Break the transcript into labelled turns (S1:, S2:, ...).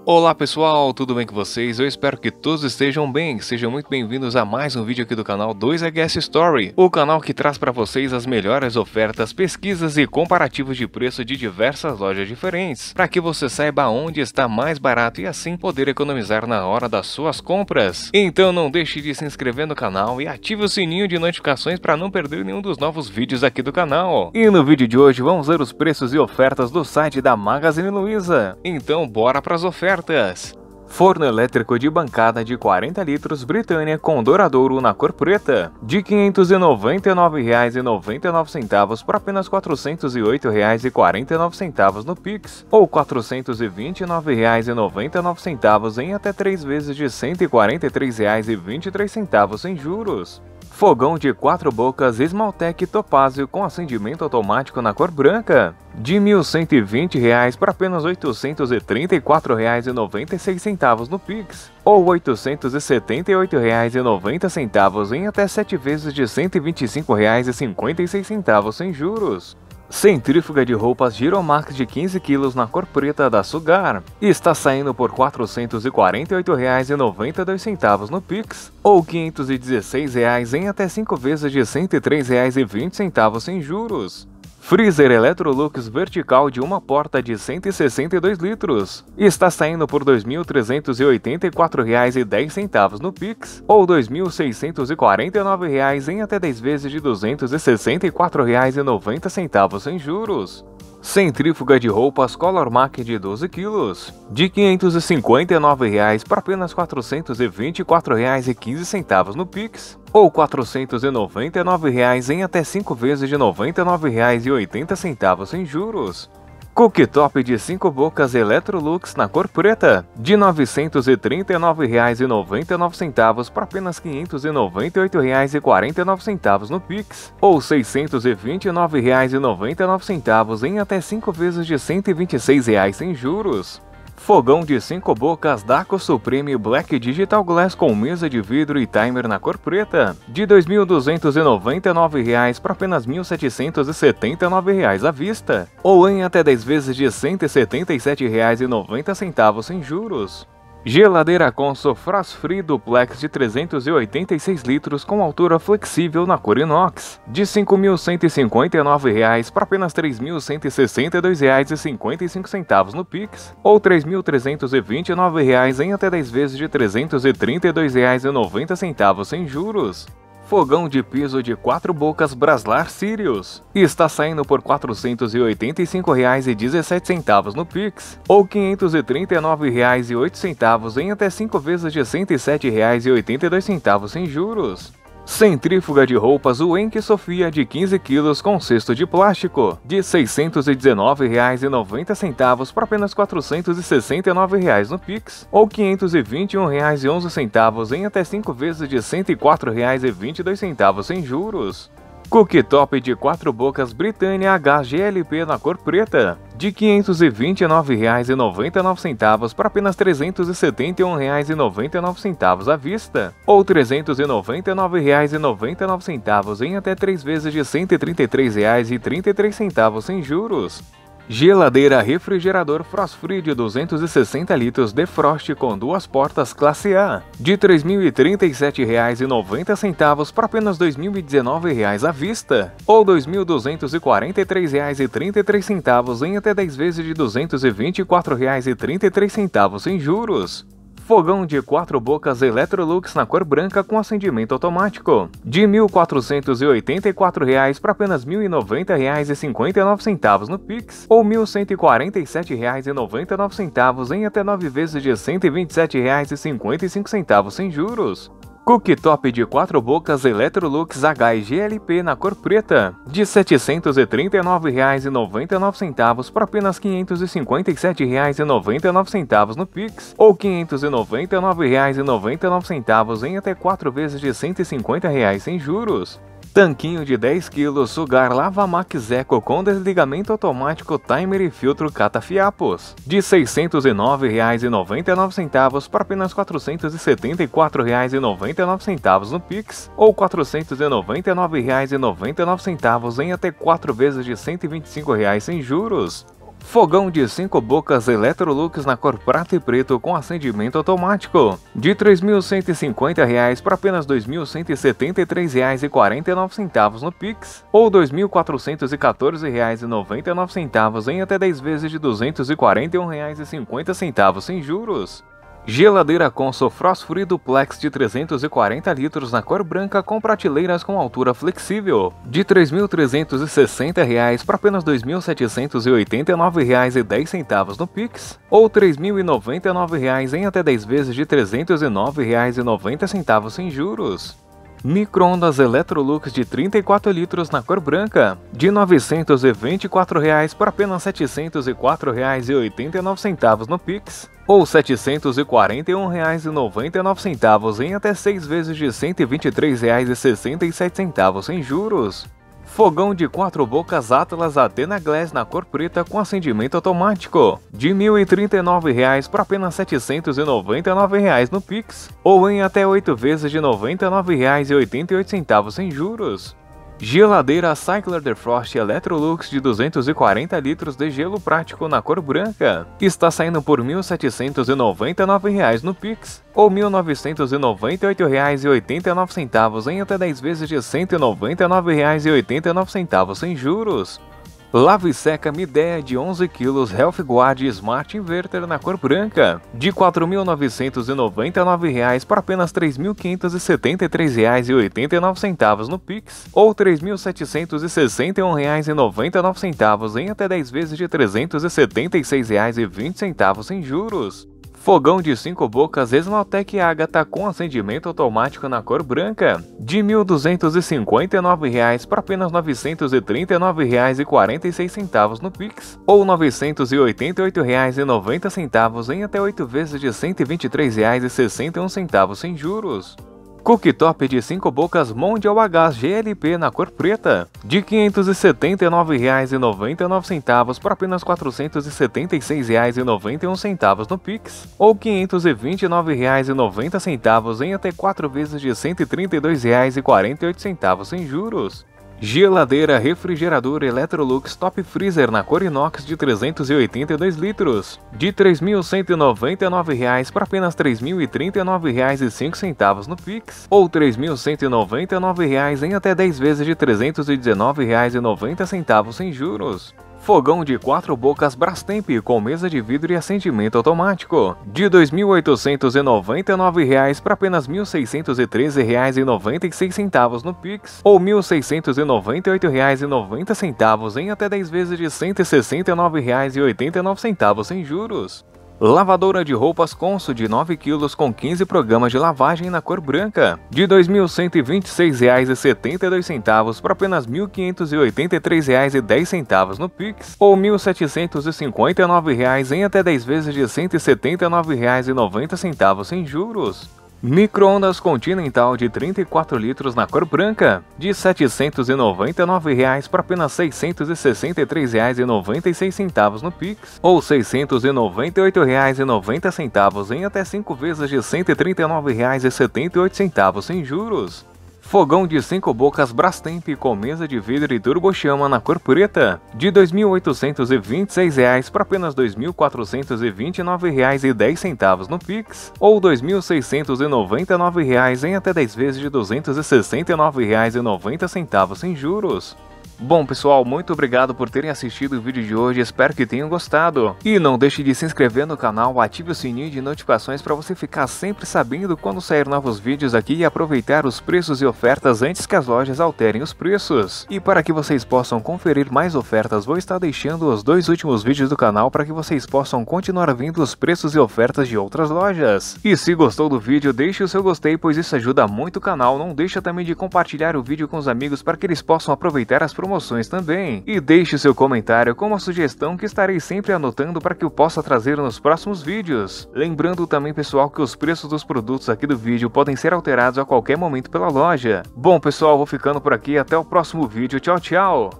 S1: Olá pessoal, tudo bem com vocês? Eu espero que todos estejam bem. Sejam muito bem-vindos a mais um vídeo aqui do canal 2HS Story, o canal que traz para vocês as melhores ofertas, pesquisas e comparativos de preço de diversas lojas diferentes, para que você saiba onde está mais barato e assim poder economizar na hora das suas compras. Então não deixe de se inscrever no canal e ative o sininho de notificações para não perder nenhum dos novos vídeos aqui do canal. E no vídeo de hoje vamos ver os preços e ofertas do site da Magazine Luiza. Então bora para as ofertas. Forno elétrico de bancada de 40 litros Britânia com douradouro na cor preta, de R$ 599,99 por apenas R$ 408,49 no Pix, ou R$ 429,99 em até 3 vezes de R$ 143,23 em juros. Fogão de 4 bocas Esmaltec Topázio com acendimento automático na cor branca, de R$ 1.120 por apenas R$ 834,96 no Pix, ou R$ 878,90 em até 7 vezes de R$ 125,56 sem juros. Centrífuga de roupas Giromax de 15 kg na cor preta da Sugar está saindo por R$ 448,92 no Pix, ou R$ 516 em até 5 vezes de R$ 103,20 sem juros. Freezer Electrolux vertical de uma porta de 162 litros está saindo por R$ 2.384,10 no Pix, ou R$ 2.649 em até 10 vezes de R$ 264,90 sem juros. Centrífuga de roupas Colormac de 12 kg, de R$ 559 por apenas R$ 424,15 no Pix, ou R$ 499 em até 5 vezes de R$ 99,80 sem juros. Cooktop de 5 bocas Electrolux na cor preta, de R$ 939,99 por apenas R$ 598,49 no Pix, ou R$ 629,99 em até 5 vezes de R$ 126 sem juros. Fogão de 5 bocas Daco Supreme Black Digital Glass com mesa de vidro e timer na cor preta, de R$ 2.299 por apenas R$ 1.779 à vista, ou em até 10 vezes de R$ 177,90 sem juros. Geladeira Consul Frost Free Duplex de 386 litros com altura flexível na cor inox, de R$ 5.159 por apenas R$ 3.162,55 no Pix, ou R$ 3.329 em até 10 vezes de R$ 332,90 sem juros. Fogão de piso de 4 bocas Braslar Sirius está saindo por R$ 485,17 no Pix, ou R$ 539,08 em até 5 vezes de R$ 107,82 sem juros. Centrífuga de roupas Wenck Sofia de 15 kg com cesto de plástico, de R$ 619,90 por apenas R$ 469 no Pix, ou R$ 521,11 em até 5 vezes de R$ 104,22 sem juros. Cooktop de 4 bocas Britânia HGLP na cor preta, de R$ 529,99 por apenas R$ 371,99 à vista, ou R$ 399,99 em até 3 vezes de R$ 133,33 sem juros. Geladeira refrigerador Frost Free de 260 litros Defrost com 2 portas classe A, de R$ 3.037,90 por apenas R$ 2.019 à vista, ou R$ 2.243,33 em até 10 vezes de R$ 224,33 sem juros. Fogão de 4 bocas Electrolux na cor branca com acendimento automático, de R$ 1.484 por apenas R$ 1.090,59 no Pix, ou R$ 1.147,99 em até 9 vezes de R$ 127,55 sem juros. Cooktop de 4 bocas Electrolux HGLP na cor preta, de R$ 739,99 por apenas R$ 557,99 no Pix, ou R$ 599,99 em até 4 vezes de R$ 150 sem juros. Tanquinho de 10 kg Sugar Lava Max Eco com desligamento automático timer e filtro cata-fiapos, de R$ 609,99 por apenas R$ 474,99 no Pix, ou R$ 499,99 em até 4 vezes de R$ 125 sem juros. Fogão de 5 bocas Electrolux na cor prata e preto com acendimento automático, de R$ 3.150 para apenas R$ 2.173,49 no Pix, ou R$ 2.414,99 em até 10 vezes de R$ 241,50 sem juros. Geladeira Consul Frost Free Duplex de 340 litros na cor branca com prateleiras com altura flexível, de R$ 3.360 para apenas R$ 2.789,10 no Pix, ou R$ 3.099 em até 10 vezes de R$ 309,90 sem juros. Micro-ondas Electrolux de 34 litros na cor branca, de R$ 924 para apenas R$ 704,89 no Pix, ou R$ 741,99 em até 6 vezes de R$ 123,67 sem juros. Fogão de 4 bocas Atlas Athena Glass na cor preta com acendimento automático, de R$ 1.039 para apenas R$ 799 no Pix, ou em até 8 vezes de R$ 99,88 sem juros. Geladeira Cycler Defrost Electrolux de 240 litros de gelo prático na cor branca, está saindo por R$ 1.799 no Pix, ou R$ 1.998,89 em até 10 vezes de R$ 199,89 sem juros. Lava e seca Midea de 11 kg Health Guard Smart Inverter na cor branca, de R$ 4.999 para apenas R$ 3.573,89 no Pix, ou R$ 3.761,99 em até 10 vezes de R$ 376,20 sem juros. Fogão de 5 bocas Esmaltec Agatha com acendimento automático na cor branca, de R$ 1.259 para apenas R$ 939,46 no Pix, ou R$ 988,90 em até 8 vezes de R$ 123,61 sem juros. Cooktop de 5 bocas Mondial H GLP na cor preta, de R$ 579,99 para apenas R$ 476,91 no Pix, ou R$ 529,90 em até 4 vezes de R$ 132,48 sem juros. Geladeira refrigerador Electrolux Top Freezer na cor inox de 382 litros, de R$ 3.199 para apenas R$ 3.039,05 no Pix, ou R$ 3.199 em até 10 vezes de R$ 319,90 sem juros. Fogão de 4 bocas Brastemp com mesa de vidro e acendimento automático, de R$ 2.899 para apenas R$ 1.613,96 no Pix, ou R$ 1.698,90 em até 10 vezes de R$ 169,89 sem juros. Lavadora de roupas Consul de 9 kg com 15 programas de lavagem na cor branca, de R$ 2.126,72 para apenas R$ 1.583,10 no Pix, ou R$ 1.759 em até 10 vezes de R$ 179,90 sem juros. Micro-ondas Continental de 34 litros na cor branca, de R$ 799 para apenas R$ 663,96 no Pix, ou R$ 698,90 em até 5 vezes de R$ 139,78 sem juros. Fogão de 5 bocas Brastemp com mesa de vidro e turbochama na cor preta, de R$ 2.826 para apenas R$ 2.429,10 no Pix, ou R$ 2.699 em até 10 vezes de R$ 269,90 sem juros. Bom pessoal, muito obrigado por terem assistido o vídeo de hoje, espero que tenham gostado. E não deixe de se inscrever no canal, ative o sininho de notificações para você ficar sempre sabendo quando sair novos vídeos aqui e aproveitar os preços e ofertas antes que as lojas alterem os preços. E para que vocês possam conferir mais ofertas, vou estar deixando os 2 últimos vídeos do canal para que vocês possam continuar vendo os preços e ofertas de outras lojas. E se gostou do vídeo, deixe o seu gostei, pois isso ajuda muito o canal. Não deixa também de compartilhar o vídeo com os amigos para que eles possam aproveitar as promoções também. E deixe seu comentário com uma sugestão que estarei sempre anotando para que eu possa trazer nos próximos vídeos. Lembrando também pessoal que os preços dos produtos aqui do vídeo podem ser alterados a qualquer momento pela loja. Bom pessoal, vou ficando por aqui, até o próximo vídeo, tchau tchau!